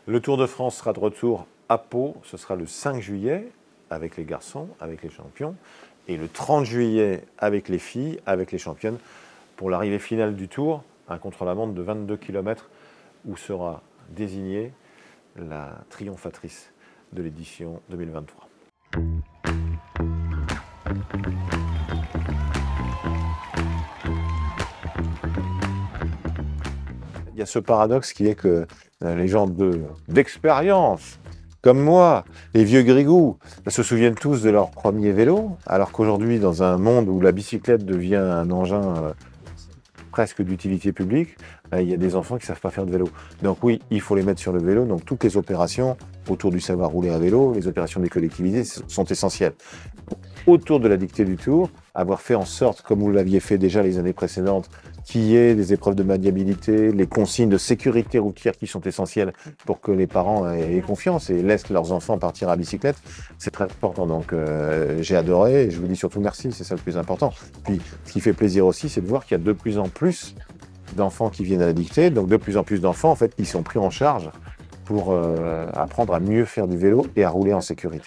Le Tour de France sera de retour à Pau, ce sera le 5 juillet avec les garçons, avec les champions, et le 30 juillet avec les filles, avec les championnes, pour l'arrivée finale du Tour, un contre-la-montre de 22 km où sera désignée la triomphatrice de l'édition 2023. Il y a ce paradoxe qui est que les gens d'expérience, comme moi, les vieux grigous, se souviennent tous de leur premier vélo, alors qu'aujourd'hui, dans un monde où la bicyclette devient un engin presque d'utilité publique, il y a des enfants qui ne savent pas faire de vélo. Donc oui, il faut les mettre sur le vélo. Donc toutes les opérations autour du savoir rouler à vélo, les opérations des collectivités sont essentielles. Autour de la dictée du Tour, avoir fait en sorte, comme vous l'aviez fait déjà les années précédentes, qu'il y ait des épreuves de maniabilité, les consignes de sécurité routière qui sont essentielles pour que les parents aient confiance et laissent leurs enfants partir à bicyclette, c'est très important. Donc j'ai adoré et je vous dis surtout merci, c'est ça le plus important. Puis ce qui fait plaisir aussi, c'est de voir qu'il y a de plus en plus d'enfants qui viennent à la dictée, donc de plus en plus d'enfants en fait qui sont pris en charge pour apprendre à mieux faire du vélo et à rouler en sécurité.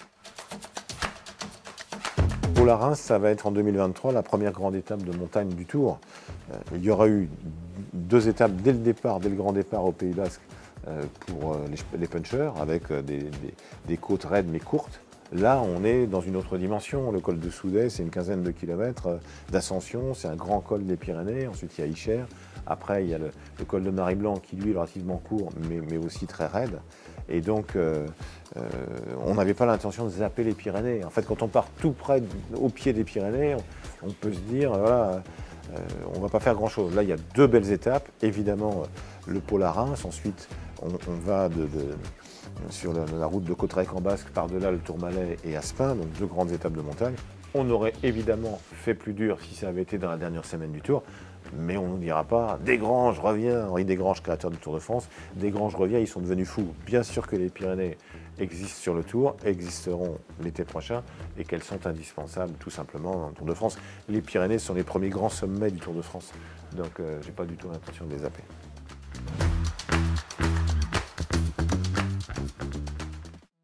Pour la Reims, ça va être en 2023 la première grande étape de montagne du Tour. Il y aura eu 2 étapes dès le départ, dès le grand départ au Pays Basque pour les punchers avec des côtes raides mais courtes. Là, on est dans une autre dimension. Le col de Soudet, c'est une quinzaine de kilomètres d'ascension. C'est un grand col des Pyrénées. Ensuite, il y a Icher. Après, il y a le col de Marie-Blanc qui, lui, est relativement court, mais aussi très raide. Et donc, on n'avait pas l'intention de zapper les Pyrénées. En fait, quand on part tout près, au pied des Pyrénées, on peut se dire, voilà, on ne va pas faire grand-chose. Là, il y a 2 belles étapes. Évidemment, le pôle à Reims. Ensuite, on va sur la route de Cauterec en Basque, par-delà le Tourmalet et Aspin, donc 2 grandes étapes de montagne. On aurait évidemment fait plus dur si ça avait été dans la dernière semaine du Tour, mais on ne dira pas « Desgranges revient », Henri Desgranges, créateur du Tour de France, « Desgranges revient », ils sont devenus fous. Bien sûr que les Pyrénées existent sur le Tour, existeront l'été prochain, et qu'elles sont indispensables tout simplement dans le Tour de France. Les Pyrénées sont les premiers grands sommets du Tour de France, donc je n'ai pas du tout l'intention de les zapper.